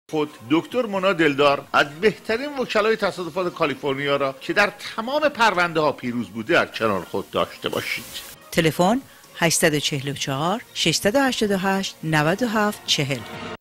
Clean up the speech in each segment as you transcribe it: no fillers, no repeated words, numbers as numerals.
خود دکتر مونا دلدار از بهترین وکلای تصادفات کالیفرنیا را که در تمام پرونده ها پیروز بوده در کنار خود داشته باشید. تلفن 844 688 97 40.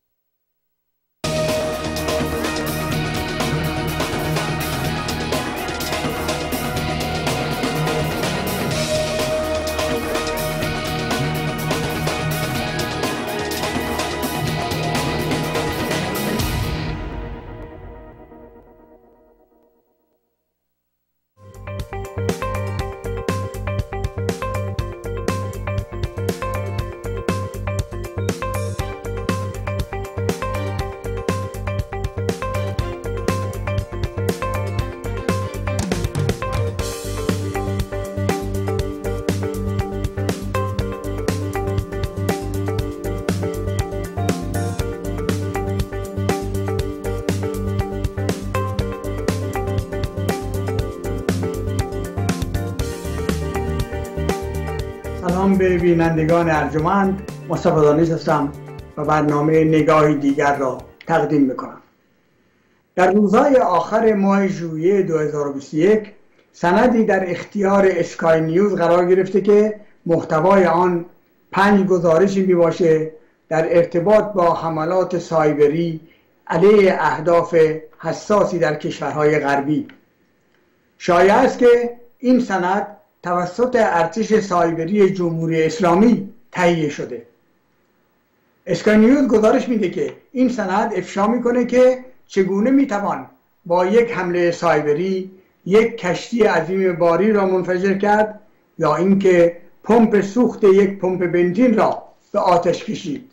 سلام به بینندگان ارجمند، مصطفی دانش هستم و برنامه نگاهی دیگر را تقدیم میکنم. در روزهای آخر ماه ژوئیه 2021 سندی در اختیار اسکای نیوز قرار گرفته که محتوای آن 5 گزارشی میباشه در ارتباط با حملات سایبری علیه اهداف حساسی در کشورهای غربی. شایع است که این سند توسط ارتش سایبری جمهوری اسلامی تهیه شده. اسکای نیوز گزارش میده که این سند افشا میکنه که چگونه میتوان با یک حمله سایبری یک کشتی عظیم باری را منفجر کرد یا اینکه پمپ سوخت یک پمپ بنزین را به آتش کشید.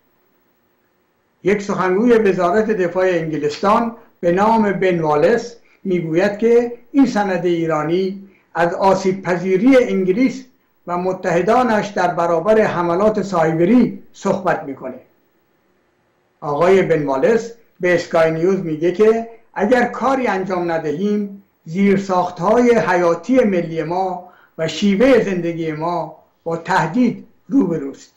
یک سخنگوی وزارت دفاع انگلستان به نام بن والیس میگوید که این سند ایرانی از آسیب پذیری انگلیس و متحدانش در برابر حملات سایبری صحبت میکنه. آقای بن والیس به اسکای نیوز میگه که اگر کاری انجام ندهیم زیرساختهای حیاتی ملی ما و شیوه زندگی ما با تهدید روبروست.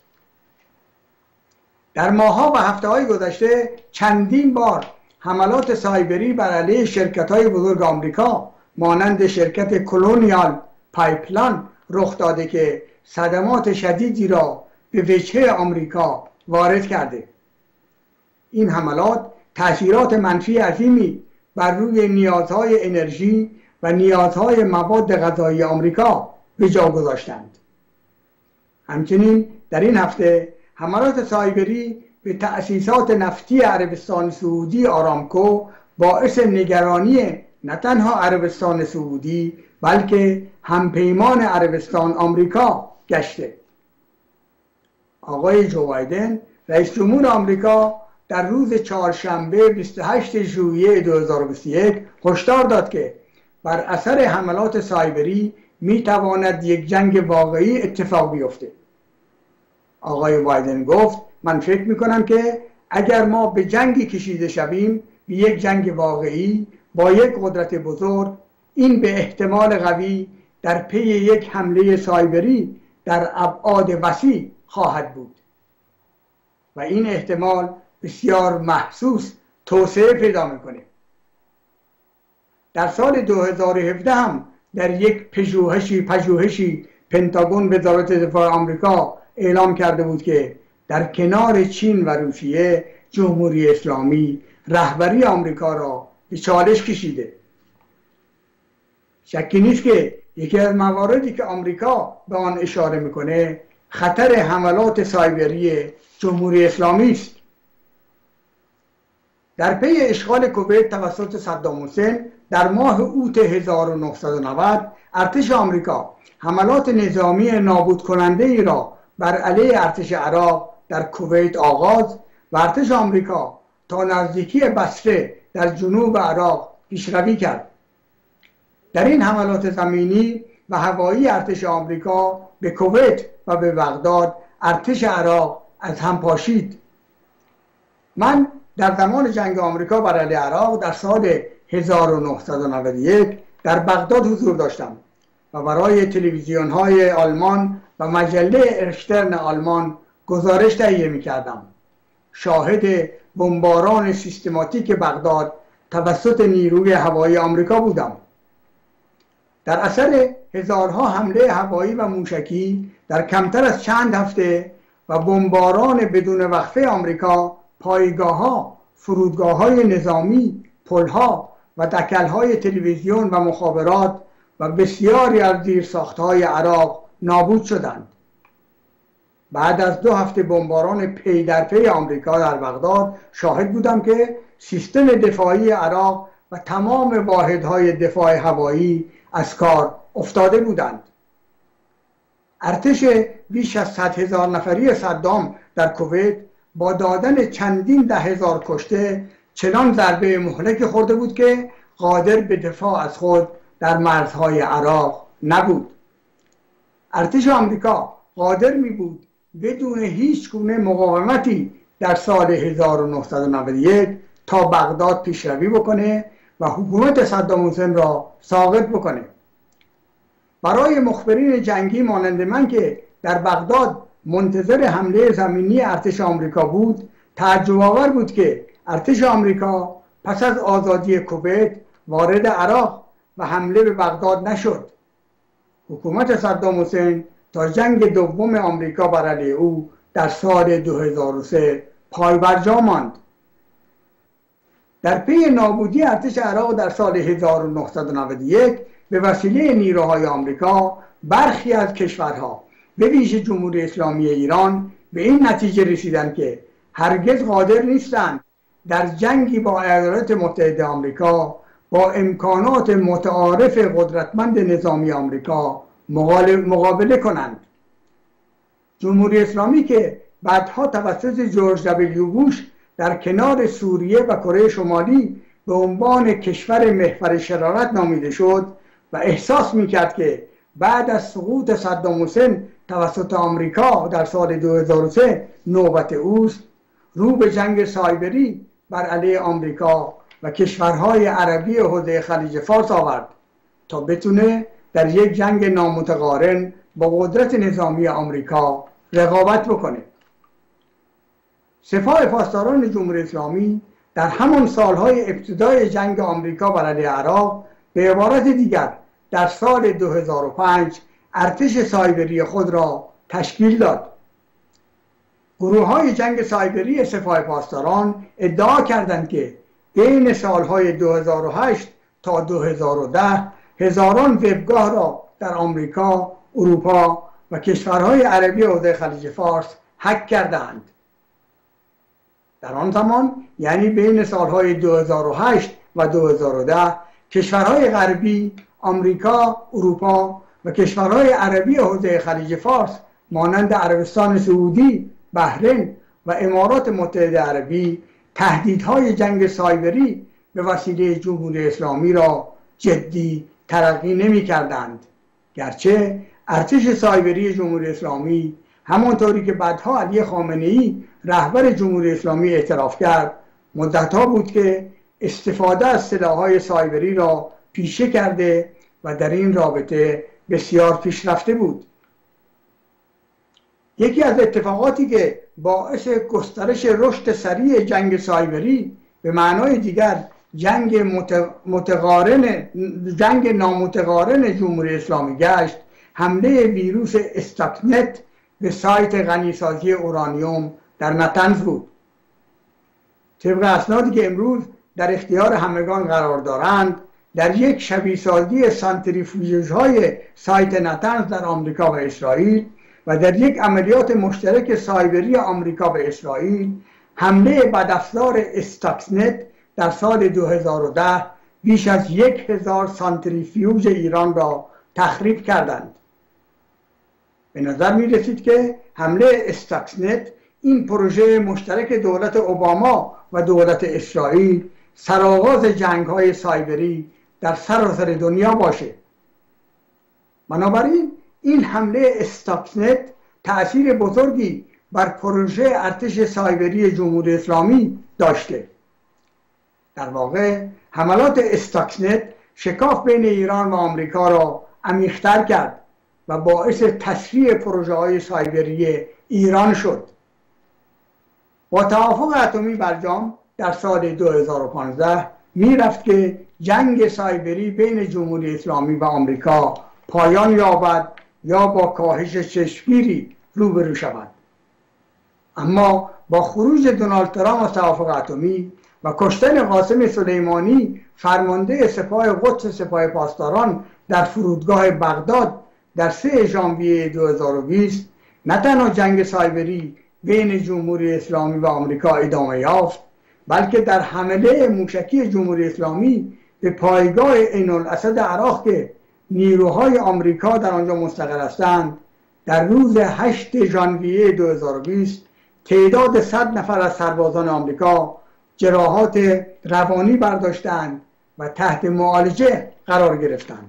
در ماه‌ها و هفته‌های گذشته چندین بار حملات سایبری بر علیه شرکت‌های بزرگ آمریکا مانند شرکت کلونیال پایپلاین رخ داده که صدمات شدیدی را به وجهه آمریکا وارد کرده. این حملات تأثیرات منفی عظیمی بر روی نیازهای انرژی و نیازهای مواد غذایی آمریکا به جا گذاشتند. همچنین در این هفته حملات سایبری به تأسیسات نفتی عربستان سعودی آرامکو باعث نگرانی نه تنها عربستان سعودی بلکه همپیمان عربستان آمریکا گشته. آقای جو بایدن رئیس جمهور آمریکا در روز چهارشنبه 28 ژوئیه 2021 هشدار داد که بر اثر حملات سایبری میتواند یک جنگ واقعی اتفاق بیفته. آقای بایدن گفت من فکر میکنم که اگر ما به جنگی کشیده شویم، به یک جنگ واقعی با یک قدرت بزرگ، این به احتمال قوی در پی یک حمله سایبری در ابعاد وسیع خواهد بود و این احتمال بسیار محسوس توسعه پیدا میکنه. در سال 2017 هم در یک پژوهشی پنتاگون وزارت دفاع آمریکا اعلام کرده بود که در کنار چین و روسیه جمهوری اسلامی رهبری آمریکا را به چالش کشیده. شکی نیست که یکی از مواردی که آمریکا به آن اشاره میکنه خطر حملات سایبری جمهوری اسلامی است. در پی اشغال کویت توسط صدام حسین در ماه اوت 1990 ارتش آمریکا حملات نظامی نابود کننده ای را بر علیه ارتش عراق در کویت آغاز و ارتش آمریکا تا نزدیکی بصره در جنوب عراق پیشروی کرد. در این حملات زمینی و هوایی ارتش آمریکا به کویت و به بغداد ارتش عراق از هم پاشید. من در زمان جنگ آمریکا بر علیه عراق در سال 1991 در بغداد حضور داشتم و برای تلویزیون های آلمان و مجله ارشترن آلمان گزارش تهیه می کردم. شاهد بمباران سیستماتیک بغداد توسط نیروی هوایی آمریکا بودم. در اثر هزارها حمله هوایی و موشکی در کمتر از چند هفته و بمباران بدون وقفه آمریکا، پایگاه‌ها، فرودگاه‌های نظامی، پل‌ها و دکل‌های تلویزیون و مخابرات و بسیاری از زیرساخت‌های عراق نابود شدند. بعد از 2 هفته بمباران پی در پی آمریکا در بغداد شاهد بودم که سیستم دفاعی عراق و تمام واحدهای دفاع هوایی از کار افتاده بودند. ارتش بیش از 100,000 نفری صدام در کویت با دادن چندین 10,000 کشته چنان ضربه مهلک خورده بود که قادر به دفاع از خود در مرزهای عراق نبود. ارتش آمریکا قادر می بود بدون هیچ گونه مقاومتی در سال 1991 تا بغداد پیشروی بکنه و حکومت صدام حسین را ساقط بکنه. برای مخبرین جنگی مانند من که در بغداد منتظر حمله زمینی ارتش آمریکا بود، تعجب آور بود که ارتش آمریکا پس از آزادی کویت وارد عراق و حمله به بغداد نشد. حکومت صدام حسین تا جنگ دوم آمریکا بر علیه او در سال 2003 پایبرجا ماند. در پی نابودی ارتش عراق در سال 1991 به وسیله نیروهای آمریکا برخی از کشورها به ویژه جمهوری اسلامی ایران به این نتیجه رسیدند که هرگز قادر نیستند در جنگی با ایالات متحده آمریکا با امکانات متعارف قدرتمند نظامی آمریکا مقابله کنند. جمهوری اسلامی که بعدها توسط جورج دبلیو بوش در کنار سوریه و کره شمالی به عنوان کشور محور شرارت نامیده شد و احساس میکرد که بعد از سقوط صدام حسین توسط آمریکا در سال 2003 نوبت اوست، رو به جنگ سایبری بر علیه آمریکا و کشورهای عربی حوزه خلیج فارس آورد تا بتونه در یک جنگ نامتقارن با قدرت نظامی آمریکا رقابت بکنه. سپاه پاسداران جمهوری اسلامی در همان سالهای ابتدای جنگ آمریکا بر علیه عراق، به عبارت دیگر در سال 2005 ارتش سایبری خود را تشکیل داد. گروه‌های جنگ سایبری سپاه پاسداران ادعا کردند که بین سالهای 2008 تا 2010 هزاران وبگاه را در آمریکا، اروپا و کشورهای عربی حوزه خلیج فارس هک کردند. در آن زمان، یعنی بین سالهای 2008 و 2010، کشورهای غربی، آمریکا، اروپا و کشورهای عربی حوزه خلیج فارس مانند عربستان سعودی، بحرین و امارات متحده عربی تهدیدهای جنگ سایبری به وسیله جمهوری اسلامی را جدی تلقی نمی کردند. گرچه ارتش سایبری جمهوری اسلامی همانطوری که بعدها علی خامنه‌ای رهبر جمهوری اسلامی اعتراف کرد، مدت‌ها بود که استفاده از سلاح‌های سایبری را پیشه کرده و در این رابطه بسیار پیشرفته بود. یکی از اتفاقاتی که باعث گسترش رشد سریع جنگ سایبری، به معنای دیگر جنگ نامتقارن جمهوری اسلامی گشت، حمله ویروس استاکنت به سایت غنیسازی اورانیوم در نتنز بود. طبق اسنادی که امروز در اختیار همگان قرار دارند، در یک شبیه‌سازی سانتریفیوژهای سایت نتنز در آمریکا و اسرائیل و در یک عملیات مشترک سایبری آمریکا و اسرائیل، حمله بدافزار استاکسنت در سال 2010 بیش از 1,000 سانتریفیوژ ایران را تخریب کردند. به نظر می رسید که حمله استاکسنت، این پروژه مشترک دولت اوباما و دولت اسرائیل، سرآغاز جنگ‌های سایبری در سراسر دنیا باشه. بنابراین این حمله استاکسنت تأثیر بزرگی بر پروژه ارتش سایبری جمهوری اسلامی داشته. در واقع حملات استاکسنت شکاف بین ایران و آمریکا را عمیق‌تر کرد و باعث تسریع پروژه‌های سایبری ایران شد. با توافق اتمی برجام در سال 2015 میرفت که جنگ سایبری بین جمهوری اسلامی و آمریکا پایان یابد یا با کاهش چشمگیری روبرو شود. اما با خروج دونالد ترامپ از توافق اتمی و کشتن قاسم سلیمانی فرمانده سپاه قدس سپاه پاسداران در فرودگاه بغداد در 3 ژانویه 2020 نه تنها جنگ سایبری بین جمهوری اسلامی و آمریکا ادامه یافت، بلکه در حمله موشکی جمهوری اسلامی به پایگاه عین الاسد عراق که نیروهای آمریکا در آنجا مستقر هستند در روز 8 ژانویه 2020 تعداد 100 نفر از سربازان آمریکا جراحات روانی برداشتند و تحت معالجه قرار گرفتند.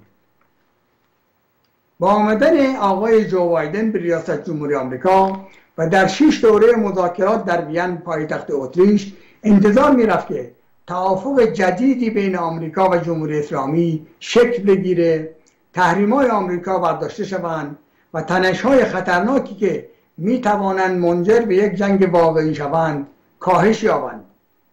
با آمدن آقای جو بایدن به ریاست جمهوری آمریکا و در 6 دوره مذاکرات در وین پایتخت اتریش انتظار می‌رفت که توافق جدیدی بین آمریکا و جمهوری اسلامی شکل بگیره، تحریم‌های آمریکا برداشته شوند و تنش‌های خطرناکی که می‌توانند منجر به یک جنگ واقعی شوند کاهش یابند.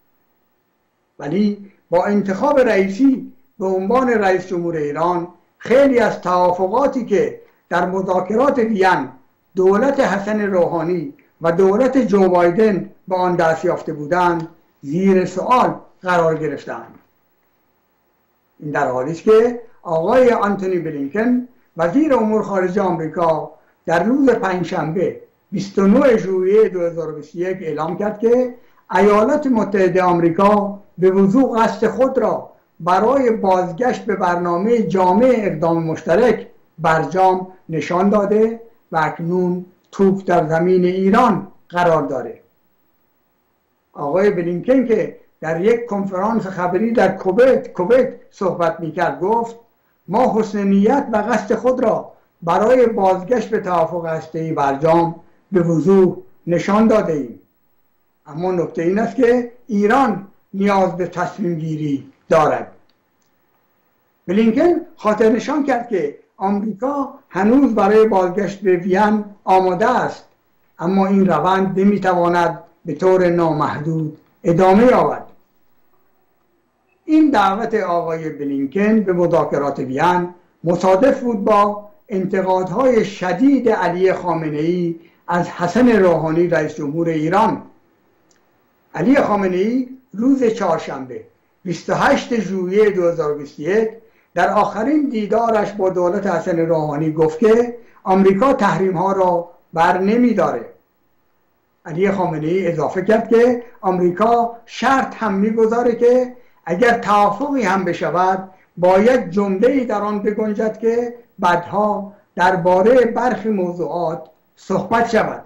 ولی با انتخاب رئیسی به عنوان رئیس جمهور ایران خیلی از توافقاتی که در مذاکرات وین دولت حسن روحانی و دولت جو بایدن به آن دست یافته بودند زیر سوال قرار گرفتند. این در حالی است که آقای آنتونی بلینکن وزیر امور خارجه آمریکا در روز پنجشنبه 29 ژوئیه 2021 اعلام کرد که ایالات متحده آمریکا به وضوح قصد خود را برای بازگشت به برنامه جامع اقدام مشترک برجام نشان داده و اکنون توپ در زمین ایران قرار داره. آقای بلینکن که در یک کنفرانس خبری در کویت صحبت میکرد گفت ما حسن نیت و قصد خود را برای بازگشت به توافق هسته‌ای برجام به وضوح نشان داده ایم. اما نکته این است که ایران نیاز به تصمیم گیری دارد. بلینکن خاطر نشان کرد که آمریکا هنوز برای بازگشت به وین آماده است، اما این روند نمیتواند به طور نامحدود ادامه یابد. این دعوت آقای بلینکن به مذاکرات وین مصادف بود با انتقادهای شدید علی خامنه‌ای از حسن روحانی رئیس جمهور ایران. علی خامنه‌ای روز چهارشنبه 28 ژوئیه 2021 در آخرین دیدارش با دولت حسن روحانی گفت که آمریکا تحریم‌ها را بر نمی‌داره. علی خامنه‌ای اضافه کرد که آمریکا شرط هم می‌گذاره که اگر توافقی هم بشود باید جمله‌ای در آن بگنجد که بعدها درباره برخی موضوعات صحبت شود.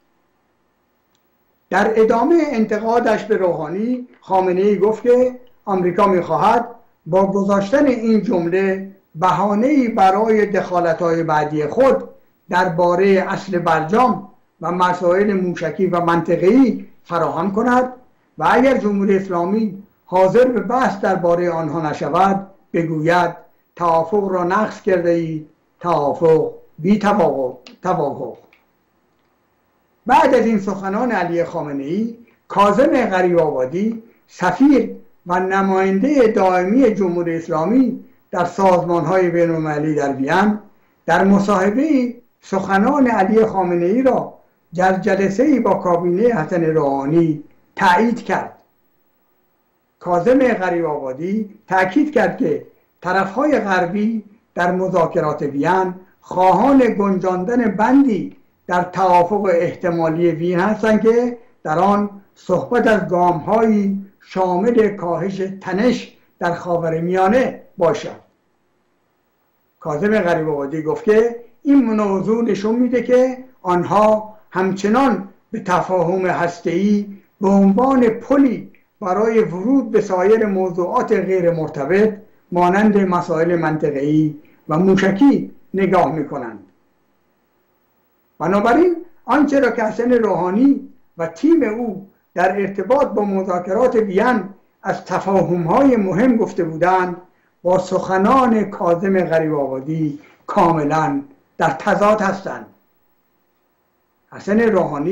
در ادامه انتقادش به روحانی خامنه‌ای گفت که آمریکا می‌خواهد با گذاشتن این جمله بهانه‌ای برای دخالت‌های بعدی خود درباره اصل برجام و مسائل موشکی و منطقه‌ای فراهم کند و اگر جمهوری اسلامی حاضر به بحث درباره آنها نشود بگوید توافق را نقض کرده اید، توافق بی توافق. بعد از این سخنان علی خامنه‌ای، کاظم غریب‌آبادی سفیر و نماینده دائمی جمهوری اسلامی در سازمان‌های بین‌المللی در وین در مصاحبه سخنان علی خامنه‌ای را در جلسه‌ای با کابینه حسن روحانی تایید کرد. کاظم غریب‌آبادی تاکید کرد که طرف‌های غربی در مذاکرات وین خواهان گنجاندن بندی در توافق احتمالی وین هستند که در آن صحبت از گام‌هایی شامل کاهش تنش در خاورمیانه باشد. کاظم غریب‌آبادی گفت که این موضوع نشون میده که آنها همچنان به تفاهم هسته‌ای به عنوان پلی برای ورود به سایر موضوعات غیر مرتبط مانند مسائل منطقه‌ای و موشکی نگاه می‌کنند. بنابراین آنچه را که حسن روحانی و تیم او در ارتباط با مذاکرات وین از تفاهم‌های مهم گفته بودند با سخنان کاظم غریب‌آبادی کاملا در تضاد هستند. حسن روحانی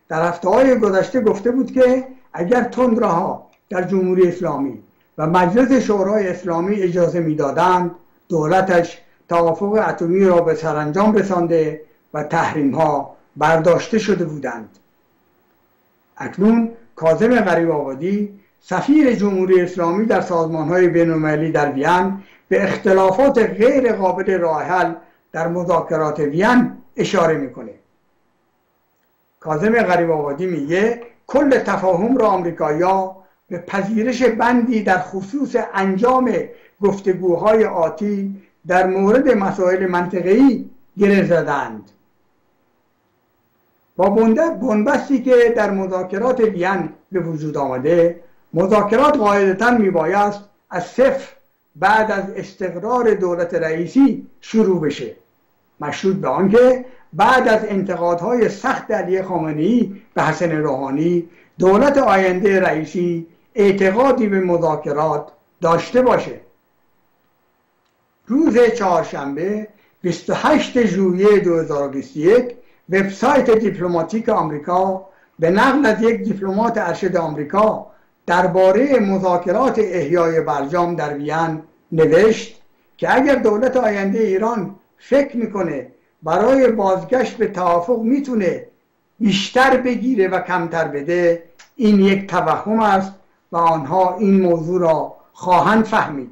در هفته‌های گذشته گفته بود که اگر تندروها در جمهوری اسلامی و مجلس شورای اسلامی اجازه میدادند، دولتش توافق اتمی را به سرانجام رسانده و تحریم‌ها برداشته شده بودند. اکنون کاظم غریب‌آبادی سفیر جمهوری اسلامی در سازمان‌های بین‌المللی در وین به اختلافات غیر قابل راه حل در مذاکرات وین اشاره میکنه. کاظم غریب‌آبادی میگه کل تفاهم را آمریکایی‌ها به پذیرش بندی در خصوص انجام گفتگوهای آتی در مورد مسائل منطقه‌ای گره زدند. با بنبستی که در مذاکرات وین به وجود آمده، مذاکرات قاعدتاً میبایست از صفر بعد از استقرار دولت رئیسی شروع بشه، مشروط به آنکه بعد از انتقادهای سخت علی خامنه‌ای به حسن روحانی، دولت آینده رئیسی اعتقادی به مذاکرات داشته باشه. روز چهارشنبه 28 ژوئیه 2021 وبسایت دیپلماتیک آمریکا به نقل از یک دیپلمات ارشد آمریکا درباره مذاکرات احیای برجام در وین نوشت که اگر دولت آینده ایران فکر میکنه برای بازگشت به توافق میتونه بیشتر بگیره و کمتر بده، این یک توهم است و آنها این موضوع را خواهند فهمید.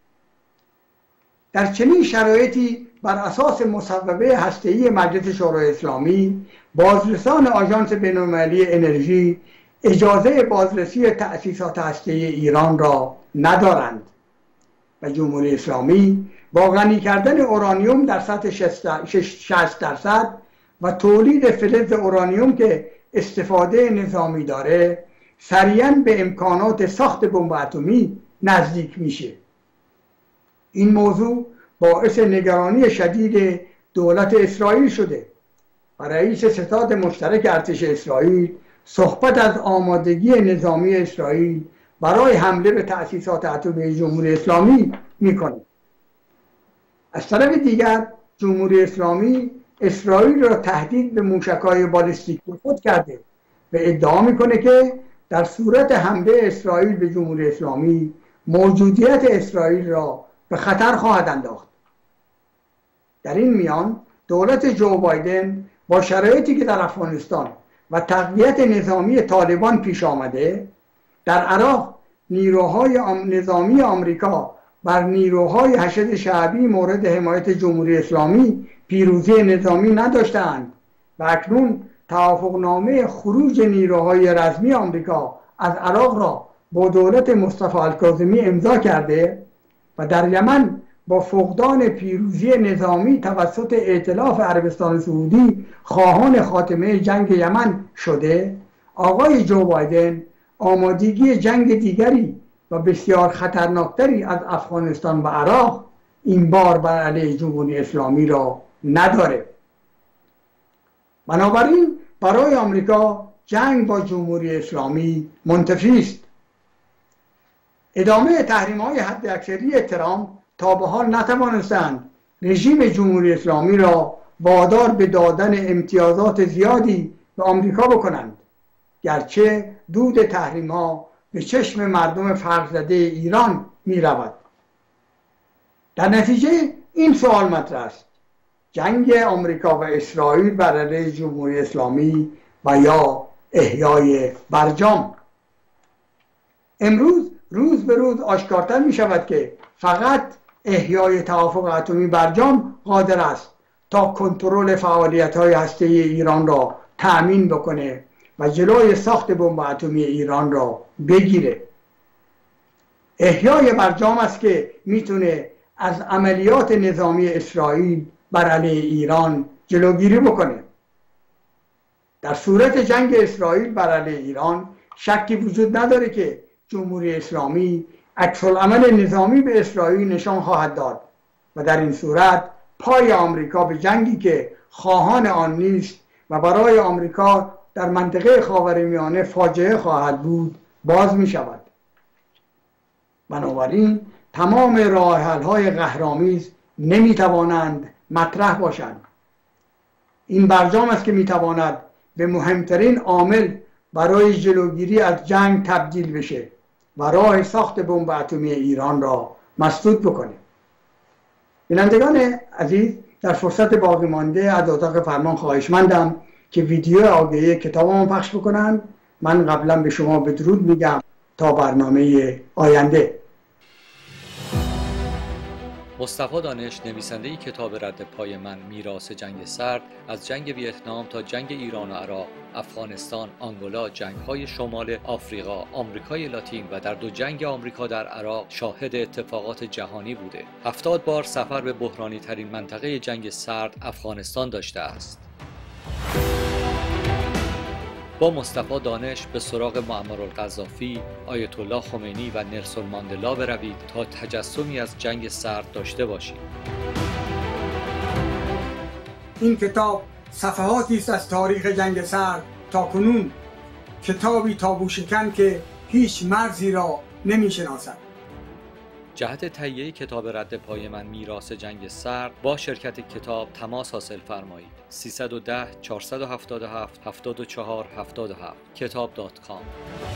در چنین شرایطی بر اساس مصوبه هسته‌ای مجلس شورای اسلامی، بازرسان آژانس بین‌المللی انرژی اجازه بازرسی تأسیسات هسته‌ای ایران را ندارند و جمهوری اسلامی با غنی کردن اورانیوم در سطح 60% و تولید فلز اورانیوم که استفاده نظامی داره، سریعاً به امکانات ساخت بمب اتمی نزدیک میشه. این موضوع باعث نگرانی شدید دولت اسرائیل شده و رئیس ستاد مشترک ارتش اسرائیل صحبت از آمادگی نظامی اسرائیل برای حمله به تأسیسات اتمی جمهوری اسلامی میکنه. از طرف دیگر جمهوری اسلامی اسرائیل را تهدید به موشک‌های بالستیک خود کرده و ادعا میکنه که در صورت حمله اسرائیل به جمهوری اسلامی موجودیت اسرائیل را به خطر خواهد انداخت. در این میان دولت جو بایدن با شرایطی که در افغانستان و تقویت نظامی طالبان پیش آمده، در عراق نیروهای نظامی آمریکا بر نیروهای حشد شعبی مورد حمایت جمهوری اسلامی پیروزی نظامی نداشتند و اکنون توافقنامه خروج نیروهای رزمی آمریکا از عراق را با دولت مصطفی الکاظمی امضا کرده و در یمن با فقدان پیروزی نظامی توسط ائتلاف عربستان سعودی خواهان خاتمه جنگ یمن شده، آقای جو بایدن آمادگی جنگ دیگری و بسیار خطرناکتری از افغانستان و عراق این بار بر علیه جمهوری اسلامی را نداره. بنابراین برای آمریکا جنگ با جمهوری اسلامی منتفی است. ادامه تحریم‌های حداکثری ترامپ تا به حال نتوانستند رژیم جمهوری اسلامی را وادار به دادن امتیازات زیادی به آمریکا بکنند، گرچه دود تحریم‌ها به چشم مردم فرق‌زده ایران می رود. در نتیجه این سوال مطرح است: جنگ آمریکا و اسرائیل بر علیه جمهوری اسلامی و یا احیای برجام؟ امروز روز به روز آشکارتر می شود که فقط احیای توافق اتمی برجام قادر است تا کنترل فعالیت‌های هسته‌ای ایران را تأمین بکنه و جلوی ساخت بمب اتمی ایران را بگیره. احیای برجام است که میتونه از عملیات نظامی اسرائیل بر علیه ایران جلوگیری بکنه. در صورت جنگ اسرائیل بر علیه ایران شکی وجود نداره که جمهوری اسلامی عکس‌العمل نظامی به اسرائیل نشان خواهد داد و در این صورت پای آمریکا به جنگی که خواهان آن نیست و برای آمریکا در منطقه خاورمیانه فاجعه خواهد بود باز می شود. بنابراین تمام راه حل‌های قهرآمیز نمی توانند مطرح باشند. این برجام است که می تواند به مهمترین عامل برای جلوگیری از جنگ تبدیل بشه و راه ساخت بمب اتمی ایران را مسدود بکنه. بینندگان عزیز، در فرصت باقی مانده از اتاق فرمان خواهشمندم که ویدیو آگهی کتابمو پخش بکنن. من قبلا به شما بدرود میگم تا برنامه آینده. مصطفی دانش، نویسنده کتاب رد پای من میراث جنگ سرد، از جنگ ویتنام تا جنگ ایران و عراق، افغانستان، آنگولا، جنگ‌های شمال آفریقا، آمریکای لاتین و در 2 جنگ آمریکا در عراق شاهد اتفاقات جهانی بوده. 70 بار سفر به بحرانی ترین منطقه جنگ سرد افغانستان داشته است. با مصطفی دانش به سراغ معمر القذافی، آیت الله خمینی و نلسون ماندلا بروید تا تجسمی از جنگ سرد داشته باشید. این کتاب صفحاتی است از تاریخ جنگ سرد تا کنون، کتابی تابوشکن که هیچ مرزی را نمی‌شناسد. جهت تهیه کتاب رد پای من میراث جنگ سرد با شرکت کتاب تماس حاصل فرمایید. 310 477 7477 kitab.com.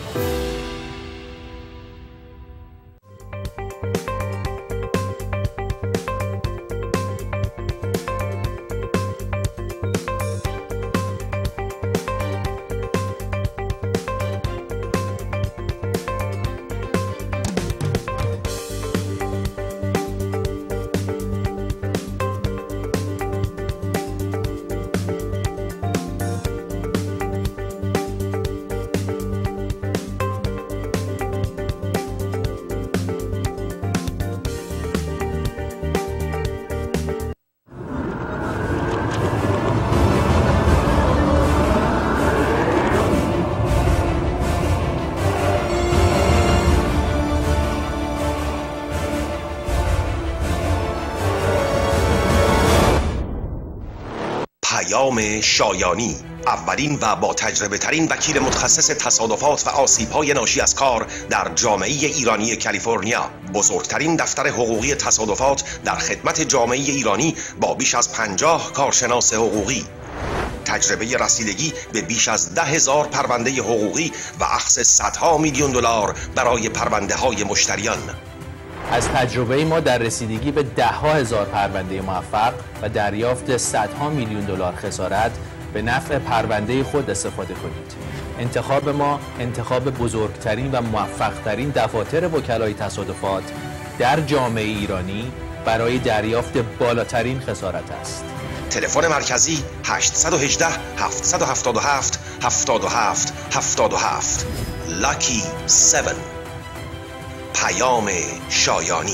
پیام شایانی، اولین و با تجربه ترین وکیل متخصص تصادفات و آسیب‌های ناشی از کار در جامعه ایرانی کالیفرنیا، بزرگترین دفتر حقوقی تصادفات در خدمت جامعه ایرانی با بیش از 50 کارشناس حقوقی، تجربه رسیدگی به بیش از 10,000 پرونده حقوقی و اخذ صدها میلیون دلار برای پرونده های مشتریان. از تجربه ما در رسیدگی به 10,000 پرونده موفق و دریافت صدها میلیون دلار خسارت به نفع پرونده خود استفاده کنید. انتخاب ما انتخاب بزرگترین و موفقترین دفاتر وکلای تصادفات در جامعه ایرانی برای دریافت بالاترین خسارت است. تلفن مرکزی 818 777 77 77 Lucky 7. پیام شایانی.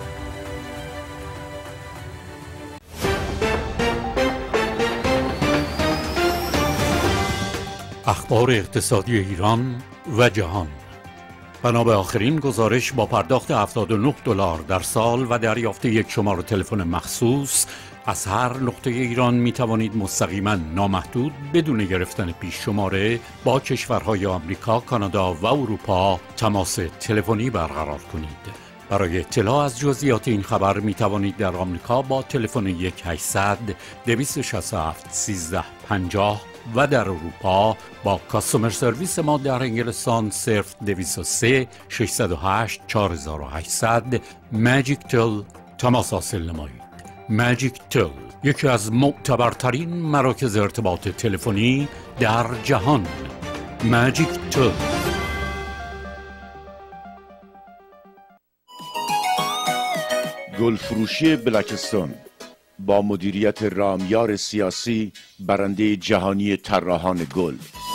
اخبار اقتصادی ایران و جهان. بنا به آخرین گزارش با پرداخت $79 در سال و دریافت یک شماره تلفن مخصوص از هر نقطه ایران می توانید مستقیما نامحدود بدون گرفتن پیش شماره با کشورهای آمریکا، کانادا و اروپا تماس تلفنی برقرار کنید. برای اطلاع از جزئیات این خبر می توانید در آمریکا با تلفن 1-800-227-1350 و در اروپا با کاستومر سرویس ما در انگلستان 0203 608 4800 ماجیک تل تماس حاصل نمایید. ماجیک تل، یکی از معتبرترین مراکز ارتباط تلفنی در جهان. ماجیک تل. گلفروشی بلکستون با مدیریت رامیار سیاسی، برنده جهانی طراحان گل.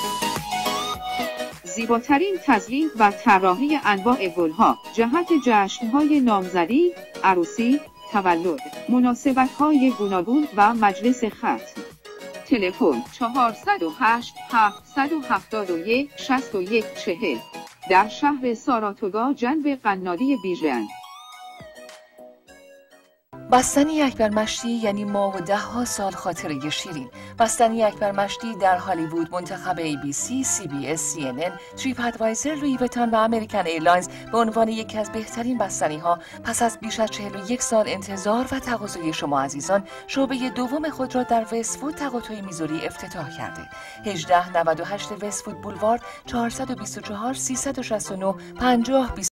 زیباترین تزیین و طراحی انواع گل‌ها جهت جشن‌های نامزدی، عروسی، تولد، مناسبت‌های گوناگون و مجلس ختم. تلفن 408 771 6140 در شهر ساراتوگا جنب قنادی بیژن. بستنی اکبر مشتی یعنی ما و 10 سال خاطره شیرین. بستنی اکبر مشتی در هالیوود منتخب ABC، CBS، CNN، تریپ ادوایزر، لویی ویتون و امریکن ایرلاینز به عنوان یکی از بهترین بستنی ها پس از بیش از 41 سال انتظار و تقاضای شما عزیزان شعبه دوم خود را در وست‌فود تقاطع میزوری افتتاح کرده. 1898 وست‌فود بولوارد 424 369 50